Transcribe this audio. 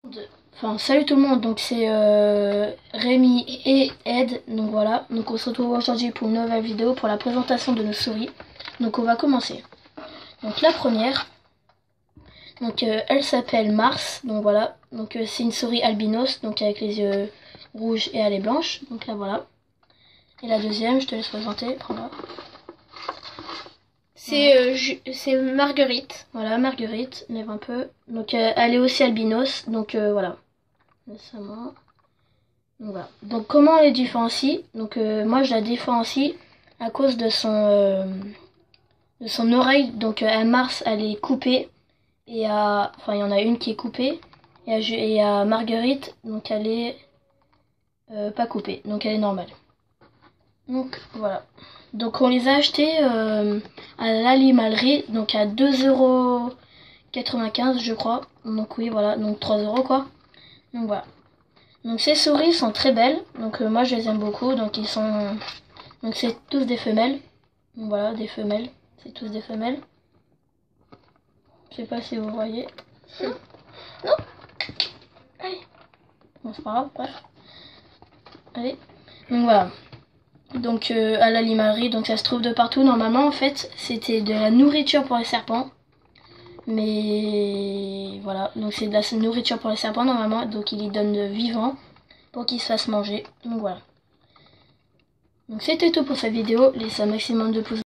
Enfin, salut tout le monde, donc c'est Rémi et Ed, donc voilà, donc on se retrouve aujourd'hui pour une nouvelle vidéo pour la présentation de nos souris. Donc on va commencer. Donc la première, donc elle s'appelle Mars, donc voilà, donc c'est une souris albinos, donc avec les yeux rouges et elle est blanche, donc là voilà. Et la deuxième, je te laisse présenter, prends-la. C'est Marguerite. Voilà, Marguerite, lève un peu. Donc elle est aussi albinos, donc voilà. Laisse-moi. Donc voilà. Donc comment on les différencie? Donc moi je la différencie à cause de son oreille. Donc à Mars elle est coupée et enfin il y en a une qui est coupée et à Marguerite donc elle est pas coupée, donc elle est normale. Donc voilà. Donc on les a achetés à l'animalerie, donc à 2,95 € je crois. Donc oui voilà, donc 3 € quoi. Donc voilà. Donc ces souris sont très belles, donc moi je les aime beaucoup, donc donc c'est tous des femelles. Donc voilà, des femelles, c'est tous des femelles. Je sais pas si vous voyez. Non. Allez. Bon c'est pas grave, bref. Allez. Donc voilà. Donc à l'animalerie, donc ça se trouve de partout. Normalement en fait c'était de la nourriture pour les serpents. Mais voilà, donc c'est de la nourriture pour les serpents normalement, donc ils les donnent vivants pour qu'ils se fassent manger. Donc voilà. Donc c'était tout pour cette vidéo, laissez un maximum de pouces